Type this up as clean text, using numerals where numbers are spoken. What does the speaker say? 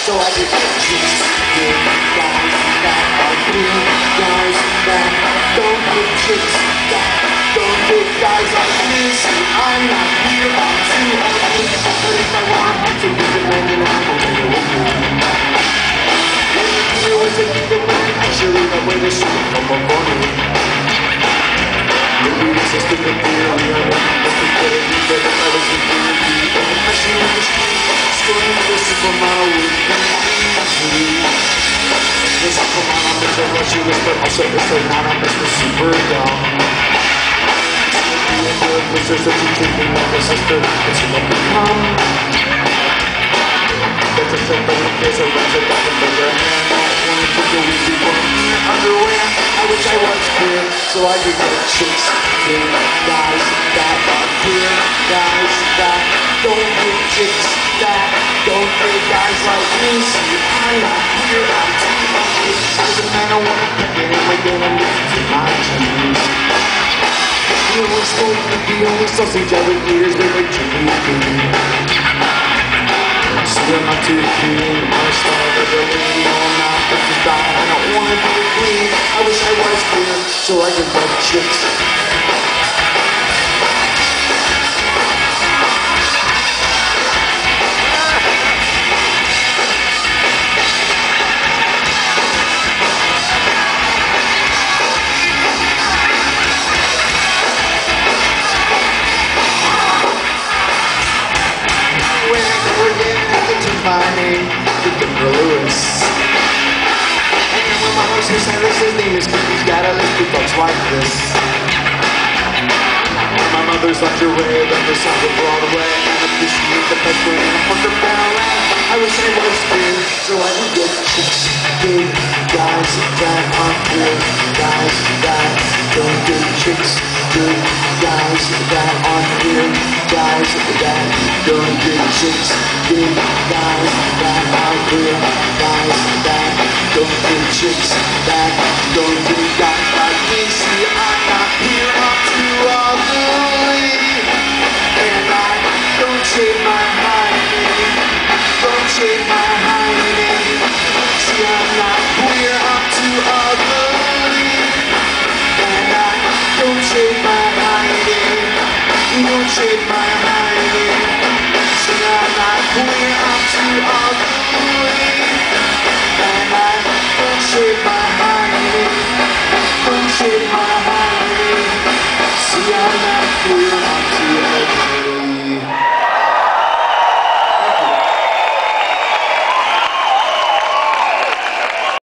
so I can get chicks, good guys that are cool, guys that don't get chicks, that don't get guys like this. I'm not here, I'm too ugly, but if I want to be the man, then I will take it with me. When the deal was a legal man, actually the way to shoot from a bunny. Maybe this is stupid theory, I know that's the way that I was in theory. I'm a machine in the street, screwing the supermodel with easy. The supermodel makes a rush you but also it's a not a Mr. Super Dumb. Being good was just a teaching like a sister, it's what become. That's a shit that we face a razor back in the hand. Wanna take a easy one in your underwear. I wish I was queer, so I could get chicks, good guys that are queer, guys that don't get chicks, that don't get guys like me. See, I'm not queer, I'm too ugly. As a man, I wanna pick it and we're gonna listen to my dreams. You were supposed to be the only sausage I would eat is with a TV. Swim up to the queen, I'm starved of the lean. No, I'm not, but just die, I don't wanna be a queen. I wish I was queer, so I could get chicks. My name, Victor Lewis. And when my horse is Cyrus, his name is Keith. He's got a list of folks like this. My mother's lingerie, then the song of Broadway. And appreciate the best way in a fucker ballet. I wish I was queer, so I could get chicks, big guys that aren't queer, guys that don't get chicks, good guys that aren't queer, guys that don't get chicks, big guys that are queer, guys that don't get chicks, that don't get guys like me. See, I'm not queer, I'm too ugly, and I don't shave my hiding. Don't shave my hiding. See, I'm not queer, I'm too ugly, and I don't shave my hiding. You don't shave my hiding. See, I'm not queer.